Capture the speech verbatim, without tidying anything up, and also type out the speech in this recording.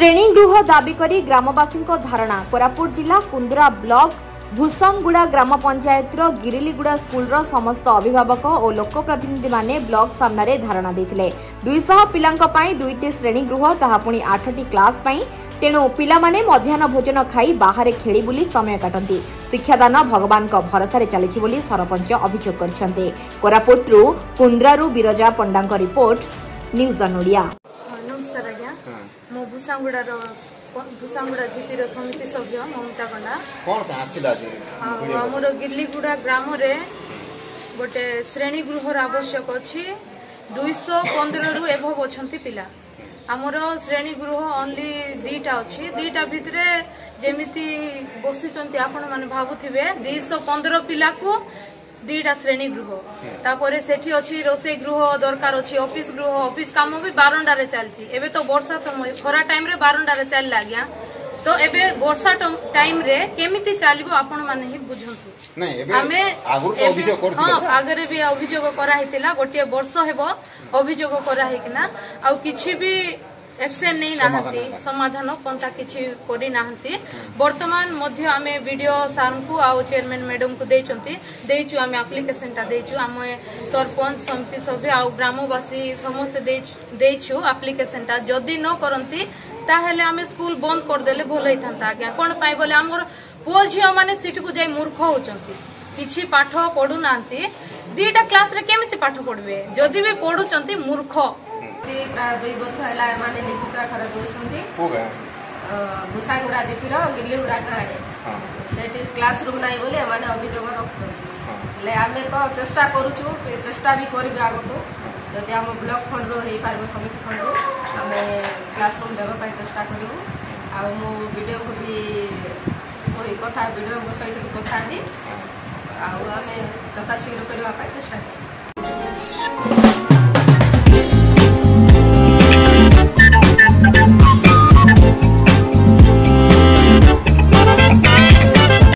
श्रेणीगृह दाबी करी ग्रामवासी धारणा कोरापुट जिला कुंदरा ब्लॉक भूसंगुड़ा ग्राम पंचायत गिरिलीगुड़ा स्कूल समस्त अभिभावक और लोकप्रतिनिधि माने ब्लॉक सामने धारणा देथिले। दुई सौ पिलांक पई दुईटी श्रेणीगृह ताहा पुणी आठटी क्लास पई तेणु पिला माने मध्याह्न भोजन खाई बाहर खेली बुली समय काटती। शिक्षादान भगवान का भरोसा चली बोली सरपंच अभियोग करछन्ते। कोरापुटरू कुंद्रारू बिरजा पंडांक रिपोर्ट न्यूज ऑन ओडिया। नमस्कार आज्ञा मो भूसांगुड़ार भूसांगुड़ा जीपी समिति सभ्य ममता पंडा आमर गिरलीगुड़ा ग्राम रे गोटे श्रेणी गृहर आवश्यक अच्छी दुईश पंद्रह रु एभव अच्छी पिला आमर श्रेणी गृह ओनली दीटा अच्छी दीटा भितर जेमिति बसी आपण माने भावुथिबे दुईश पंद्रह पिला को दीटा श्रेणी गृह तापर सेठी अच्छी रोषे गृह दरकार अच्छी ऑफिस गृह ऑफिस काम भी बारंडा रे चलची एबे तो वर्षा समय खरा टाइम रे बारंडा रे चल लाग्या तो एबे वर्षा टाइम रे केमिति चलिबो आपण माने ही बुझंतु नहीं एबे आगुर तो अभियोग करथिला हां आगरे भी अभियोग करा हितिला गोटे वर्ष हेबो अभियोग करा हिकना आ किछि भी एक्शन नहीं नाहंती समाधान पंथा किछि करी नाहंती। वर्तमान मध्य आमे वीडियो सार को आ चेयरमैन मैडम को देचंती देचु आमे एप्लीकेशन ता देचु आमे सरपंच समिति सभ्य आ ग्रामवासी समस्त देचु एप्लीकेशन ता जदी न करंती ताहेले आमे स्कूल बंद कर देले भलो हिथांता आज्ञा कोन पाई बोले हमर पुओ झियो माने सिट को जाई मूर्ख होचंती किछि पाठ पढु नांती दीटा क्लास रे केमिति पाठ पढबे जदी भी पढुचंती मूर्ख प्राय दुई वर्ष है माने लिखित आकार दौरान भूसांगुड़ा जीपी गिरलीगुड़ा गाँव से क्लास रूम नाई बोली एमाने अभियोग रखुले आम तो चेष्टा करुचु चेष्टा भी करी आग को जदि आम ब्लॉक फंड रू हो पार समिति फंड रू आम क्लास रूम देवाई चेष्टा करूँ आडियो को भी कथा वीडियो सहित भी कथा भी आम यथाशीघ्र करने चेष्टा करूँ।